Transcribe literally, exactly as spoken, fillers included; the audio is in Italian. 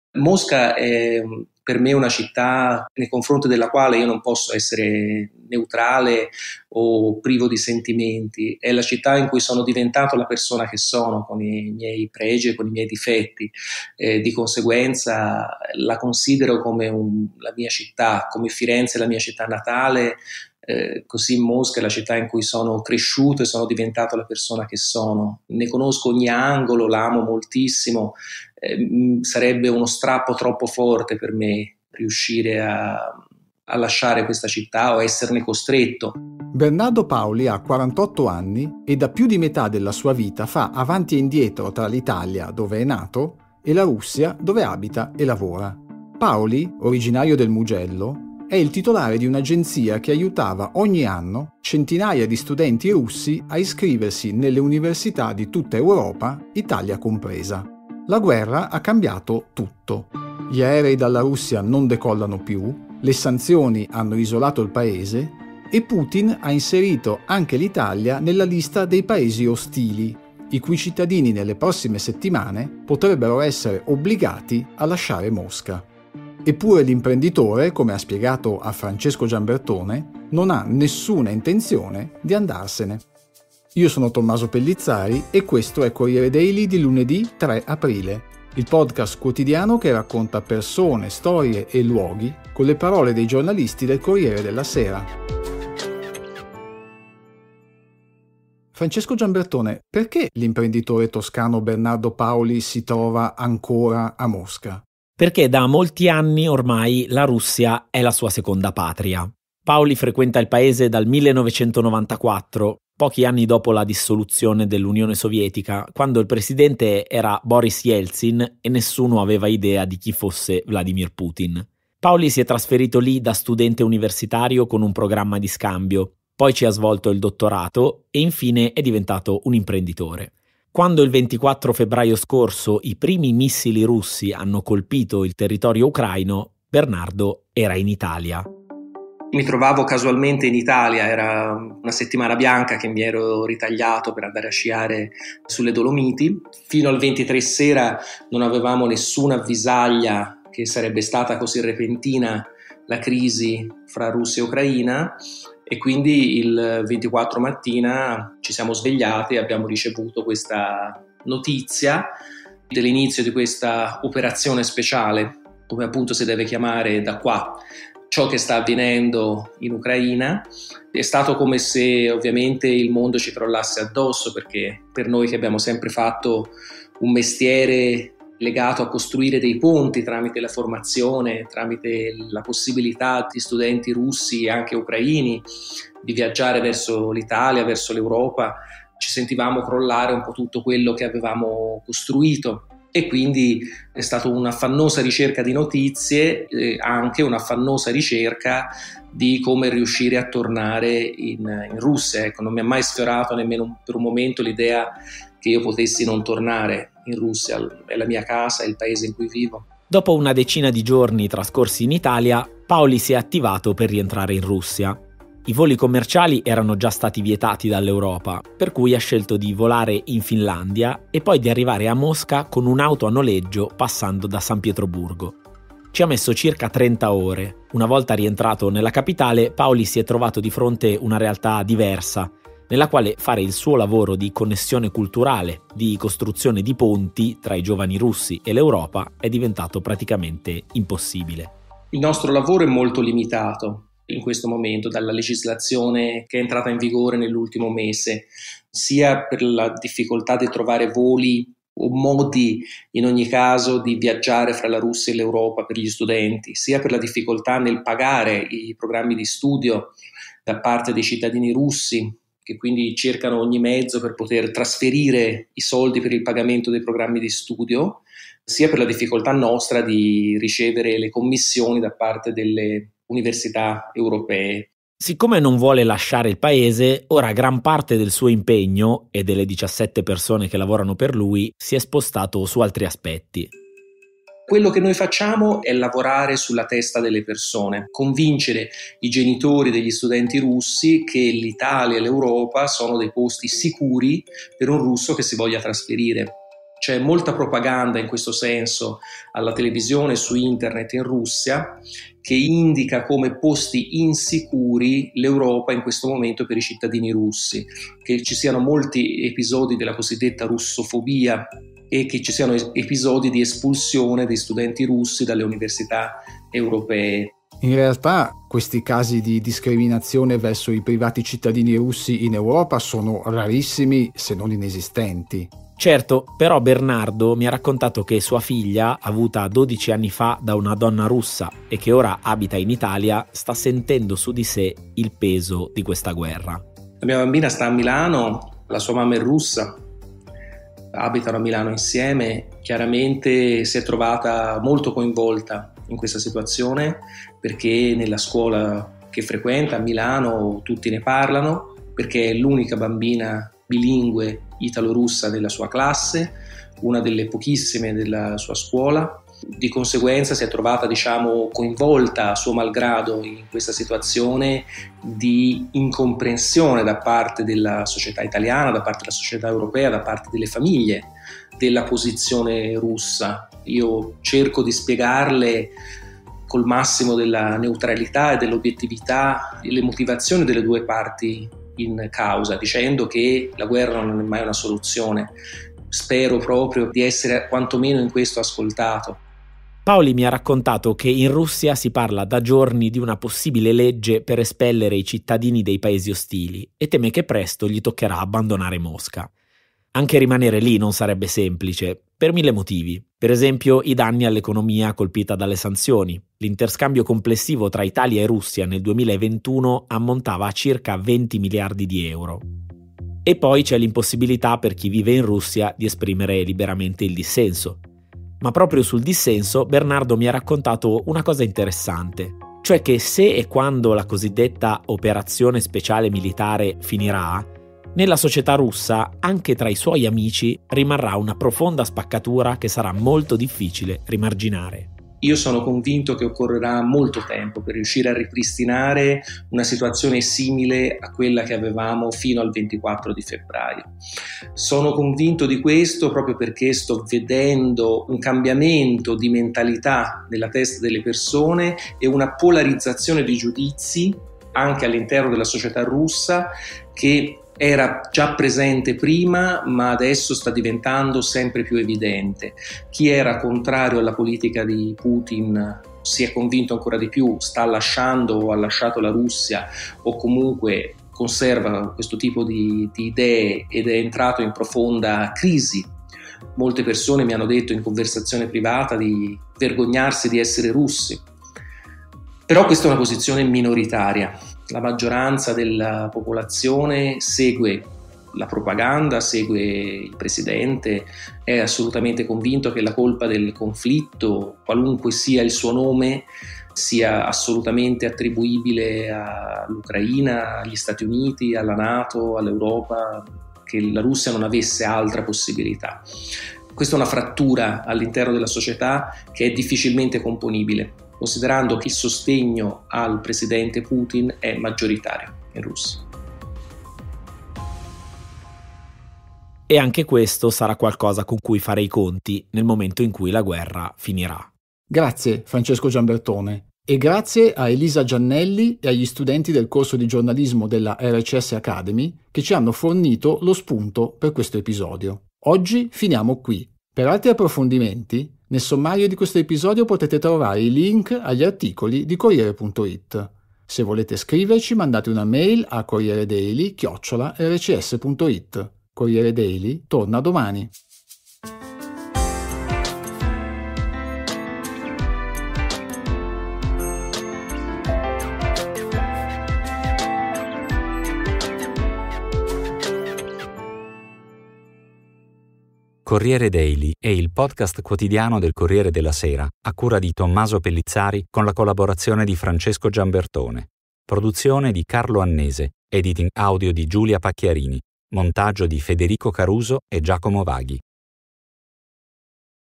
Mosca è per me una città nei confronti della quale io non posso essere neutrale o privo di sentimenti. È la città in cui sono diventato la persona che sono, con i miei pregi e con i miei difetti. Eh, di conseguenza la considero come un, la mia città, come Firenze è la mia città natale. Eh, così Mosca è la città in cui sono cresciuto e sono diventato la persona che sono. Ne conosco ogni angolo, la amo moltissimo. Eh, sarebbe uno strappo troppo forte per me riuscire a, a lasciare questa città o esserne costretto. Bernardo Paoli ha quarantotto anni e da più di metà della sua vita fa avanti e indietro tra l'Italia, dove è nato, e la Russia, dove abita e lavora. Paoli, originario del Mugello, è il titolare di un'agenzia che aiutava ogni anno centinaia di studenti russi a iscriversi nelle università di tutta Europa, Italia compresa. La guerra ha cambiato tutto. Gli aerei dalla Russia non decollano più, le sanzioni hanno isolato il paese e Putin ha inserito anche l'Italia nella lista dei paesi ostili, i cui cittadini nelle prossime settimane potrebbero essere obbligati a lasciare Mosca. Eppure l'imprenditore, come ha spiegato a Francesco Giambertone, non ha nessuna intenzione di andarsene. Io sono Tommaso Pellizzari e questo è Corriere Daily di lunedì tre aprile, il podcast quotidiano che racconta persone, storie e luoghi con le parole dei giornalisti del Corriere della Sera. Francesco Giambertone, perché l'imprenditore toscano Bernardo Paoli si trova ancora a Mosca? Perché da molti anni ormai la Russia è la sua seconda patria. Paoli frequenta il paese dal millenovecentonovantaquattro, pochi anni dopo la dissoluzione dell'Unione Sovietica, quando il presidente era Boris Yeltsin e nessuno aveva idea di chi fosse Vladimir Putin. Paoli si è trasferito lì da studente universitario con un programma di scambio, poi ci ha svolto il dottorato e infine è diventato un imprenditore. Quando il ventiquattro febbraio scorso i primi missili russi hanno colpito il territorio ucraino, Bernardo era in Italia. Mi trovavo casualmente in Italia, era una settimana bianca che mi ero ritagliato per andare a sciare sulle Dolomiti. Fino al ventitré sera non avevamo nessuna avvisaglia che sarebbe stata così repentina la crisi fra Russia e Ucraina e quindi il ventiquattro mattina ci siamo svegliati e abbiamo ricevuto questa notizia dell'inizio di questa operazione speciale, come appunto si deve chiamare da qua. Ciò che sta avvenendo in Ucraina è stato come se ovviamente il mondo ci crollasse addosso, perché per noi che abbiamo sempre fatto un mestiere legato a costruire dei ponti tramite la formazione, tramite la possibilità di studenti russi e anche ucraini di viaggiare verso l'Italia, verso l'Europa, ci sentivamo crollare un po' tutto quello che avevamo costruito. E quindi è stata un'affannosa ricerca di notizie, eh, anche un'affannosa ricerca di come riuscire a tornare in, in Russia. Ecco, non mi ha mai sfiorato nemmeno un, per un momento l'idea che io potessi non tornare in Russia, è la mia casa, è il paese in cui vivo. Dopo una decina di giorni trascorsi in Italia, Paoli si è attivato per rientrare in Russia. I voli commerciali erano già stati vietati dall'Europa, per cui ha scelto di volare in Finlandia e poi di arrivare a Mosca con un'auto a noleggio passando da San Pietroburgo. Ci ha messo circa trenta ore. Una volta rientrato nella capitale, Paoli si è trovato di fronte una realtà diversa, nella quale fare il suo lavoro di connessione culturale, di costruzione di ponti tra i giovani russi e l'Europa è diventato praticamente impossibile. Il nostro lavoro è molto limitato in questo momento dalla legislazione che è entrata in vigore nell'ultimo mese, sia per la difficoltà di trovare voli o modi in ogni caso di viaggiare fra la Russia e l'Europa per gli studenti, sia per la difficoltà nel pagare i programmi di studio da parte dei cittadini russi, che quindi cercano ogni mezzo per poter trasferire i soldi per il pagamento dei programmi di studio, sia per la difficoltà nostra di ricevere le commissioni da parte delle università europee. Siccome non vuole lasciare il paese, ora gran parte del suo impegno e delle diciassette persone che lavorano per lui si è spostato su altri aspetti. Quello che noi facciamo è lavorare sulla testa delle persone, convincere i genitori degli studenti russi che l'Italia e l'Europa sono dei posti sicuri per un russo che si voglia trasferire. C'è molta propaganda in questo senso alla televisione, su internet in Russia, che indica come posti insicuri l'Europa in questo momento per i cittadini russi, che ci siano molti episodi della cosiddetta russofobia e che ci siano episodi di espulsione dei studenti russi dalle università europee. In realtà questi casi di discriminazione verso i privati cittadini russi in Europa sono rarissimi, se non inesistenti. Certo, però Bernardo mi ha raccontato che sua figlia, avuta dodici anni fa da una donna russa e che ora abita in Italia, sta sentendo su di sé il peso di questa guerra. La mia bambina sta a Milano, la sua mamma è russa, abitano a Milano insieme, chiaramente si è trovata molto coinvolta in questa situazione perché nella scuola che frequenta a Milano tutti ne parlano, perché è l'unica bambina bilingue italo-russa della sua classe, una delle pochissime della sua scuola. Di conseguenza si è trovata, diciamo, coinvolta a suo malgrado in questa situazione di incomprensione da parte della società italiana, da parte della società europea, da parte delle famiglie della posizione russa. Io cerco di spiegarle col massimo della neutralità e dell'obiettività le motivazioni delle due parti in causa, dicendo che la guerra non è mai una soluzione. Spero proprio di essere quantomeno in questo ascoltato. Paoli mi ha raccontato che in Russia si parla da giorni di una possibile legge per espellere i cittadini dei paesi ostili e teme che presto gli toccherà abbandonare Mosca. Anche rimanere lì non sarebbe semplice, per mille motivi. Per esempio i danni all'economia colpita dalle sanzioni. L'interscambio complessivo tra Italia e Russia nel duemilaventuno ammontava a circa venti miliardi di euro. E poi c'è l'impossibilità per chi vive in Russia di esprimere liberamente il dissenso. Ma proprio sul dissenso Bernardo mi ha raccontato una cosa interessante, cioè che se e quando la cosiddetta operazione speciale militare finirà, nella società russa, anche tra i suoi amici, rimarrà una profonda spaccatura che sarà molto difficile rimarginare. Io sono convinto che occorrerà molto tempo per riuscire a ripristinare una situazione simile a quella che avevamo fino al ventiquattro di febbraio. Sono convinto di questo proprio perché sto vedendo un cambiamento di mentalità nella testa delle persone e una polarizzazione di giudizi anche all'interno della società russa che era già presente prima, ma adesso sta diventando sempre più evidente. Chi era contrario alla politica di Putin si è convinto ancora di più, sta lasciando o ha lasciato la Russia o comunque conserva questo tipo di, di idee ed è entrato in profonda crisi. Molte persone mi hanno detto in conversazione privata di vergognarsi di essere russi. Però questa è una posizione minoritaria. La maggioranza della popolazione segue la propaganda, segue il presidente, è assolutamente convinto che la colpa del conflitto, qualunque sia il suo nome, sia assolutamente attribuibile all'Ucraina, agli Stati Uniti, alla NATO, all'Europa, che la Russia non avesse altra possibilità. Questa è una frattura all'interno della società che è difficilmente componibile, considerando che il sostegno al presidente Putin è maggioritario in Russia. E anche questo sarà qualcosa con cui fare i conti nel momento in cui la guerra finirà. Grazie Francesco Giambertone e grazie a Elisa Giannelli e agli studenti del corso di giornalismo della R C S Academy che ci hanno fornito lo spunto per questo episodio. Oggi finiamo qui. Per altri approfondimenti, nel sommario di questo episodio potete trovare i link agli articoli di Corriere punto it. Se volete scriverci, mandate una mail a corrieredaily chiocciola r c s punto it. Corriere Daily torna domani. Corriere Daily è il podcast quotidiano del Corriere della Sera, a cura di Tommaso Pellizzari con la collaborazione di Francesco Giambertone. Produzione di Carlo Annese, editing audio di Giulia Pacchiarini, montaggio di Federico Caruso e Giacomo Vaghi.